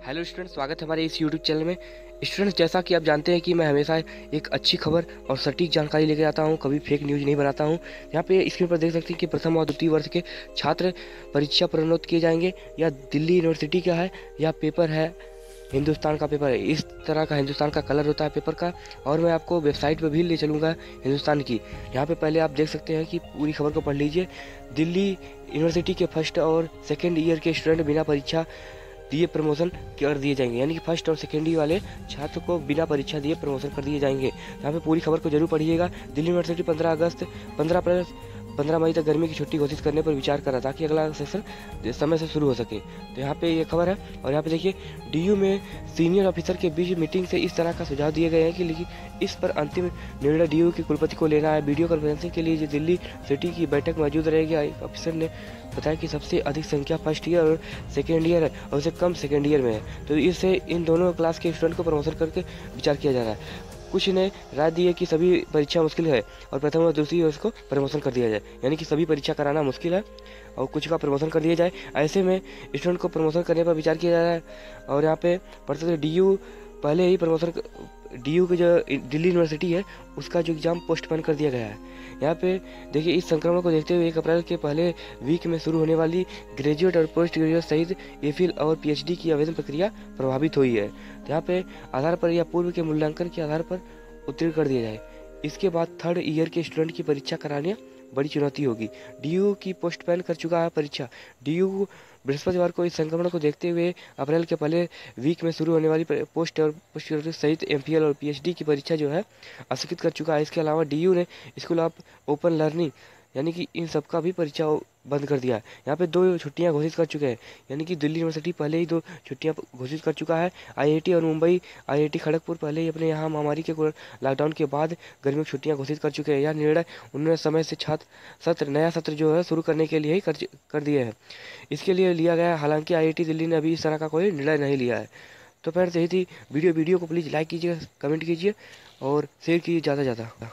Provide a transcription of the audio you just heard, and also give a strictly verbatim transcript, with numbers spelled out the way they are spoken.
Hello students, स्वागत है हमारे इस यूट्यूब चैनल में। स्टूडेंट्स, जैसा कि आप जानते हैं कि मैं हमेशा एक अच्छी खबर और सटीक जानकारी लेकर आता हूं, कभी फेक न्यूज़ नहीं बनाता हूं। यहाँ पे स्क्रीन पर देख सकते हैं कि प्रथम और द्वितीय वर्ष के छात्र परीक्षा प्रणोदित किए जाएंगे। या दिल्ली यूनिवर्सिटी का है या पेपर है, हिंदुस्तान का पेपर है। इस तरह का हिंदुस्तान का कलर होता है पेपर का। और मैं आपको वेबसाइट पर भी ले चलूँगा हिंदुस्तान की। यहाँ पे पहले आप देख सकते हैं कि पूरी खबर को पढ़ लीजिए। दिल्ली यूनिवर्सिटी के फर्स्ट और सेकेंड ईयर के स्टूडेंट बिना परीक्षा दिए प्रमोशन कर दिए जाएंगे। यानी कि फर्स्ट और सेकेंड ईयर वाले छात्र को बिना परीक्षा दिए प्रमोशन कर दिए जाएंगे। यहाँ पे पूरी खबर को जरूर पढ़िएगा। दिल्ली यूनिवर्सिटी पंद्रह अगस्त पंद्रह अप्रैल पंद्रह मई तक गर्मी की छुट्टी घोषित करने पर विचार कर रहा ताकि अगला सेशन समय से शुरू हो सके। तो यहाँ पे ये खबर है। और यहाँ पे देखिए, डीयू में सीनियर ऑफिसर के बीच मीटिंग से इस तरह का सुझाव दिए गए हैं कि लेकिन इस पर अंतिम निर्णय डीयू के कुलपति को लेना है। वीडियो कॉन्फ्रेंसिंग के लिए जो दिल्ली सिटी की बैठक मौजूद रहेगी। ऑफिसर ने बताया कि सबसे अधिक संख्या फर्स्ट ईयर और सेकेंड ईयर है और उससे कम सेकेंड ईयर में है, तो इससे इन दोनों क्लास के स्टूडेंट को प्रमोशन करके विचार किया जा रहा है। कुछ ने राय दी है कि सभी परीक्षा मुश्किल है और प्रथम और दूसरी वर्ष को प्रमोशन कर दिया जाए। यानी कि सभी परीक्षा कराना मुश्किल है और कुछ का प्रमोशन कर दिया जाए। ऐसे में स्टूडेंट को प्रमोशन करने पर विचार किया जा रहा है। और यहाँ पे पढ़ते डी यू पहले ही प्रमोशन डी यू की जो दिल्ली यूनिवर्सिटी है उसका जो एग्ज़ाम पोस्टपोन कर दिया गया है। यहाँ पे देखिए, इस संक्रमण को देखते हुए एक अप्रैल के पहले वीक में शुरू होने वाली ग्रेजुएट और पोस्ट ग्रेजुएट सहित एफिल और पीएचडी की आवेदन प्रक्रिया प्रभावित हुई है। तो यहाँ पे आधार पर या पूर्व के मूल्यांकन के आधार पर उत्तीर्ण कर दिया जाए। इसके बाद थर्ड ईयर के स्टूडेंट की परीक्षा कराने बड़ी चुनौती होगी। डीयू की पोस्टपोन कर चुका है परीक्षा। डीयू बृहस्पतिवार को इस संक्रमण को देखते हुए अप्रैल के पहले वीक में शुरू होने वाली पोस्ट और पोस्ट ग्रेजुएट सहित एमफिल और पीएचडी की परीक्षा जो है स्थगित कर चुका है। इसके अलावा डीयू ने स्कूल ऑफ ओपन लर्निंग यानी कि इन सब का भी परीक्षा बंद कर दिया है। यहाँ पे दो छुट्टियां घोषित कर चुके हैं। यानी कि दिल्ली यूनिवर्सिटी पहले ही दो छुट्टियां घोषित कर चुका है। आईआईटी और मुंबई आईआईटी खड़गपुर पहले ही अपने यहाँ महामारी के लॉकडाउन के बाद गर्मियों की छुट्टियां घोषित कर चुके हैं। यह निर्णय उन्होंने समय से छात्र सत्र नया सत्र जो है शुरू करने के लिए ही कर, कर दिए हैं। इसके लिए लिया गया है। हालांकि आईआईटी दिल्ली ने अभी इस तरह का कोई निर्णय नहीं लिया है। तो फ्रेंड्स, यही थी वीडियो वीडियो को प्लीज़ लाइक कीजिए, कमेंट कीजिए और शेयर कीजिए ज़्यादा ज़्यादा।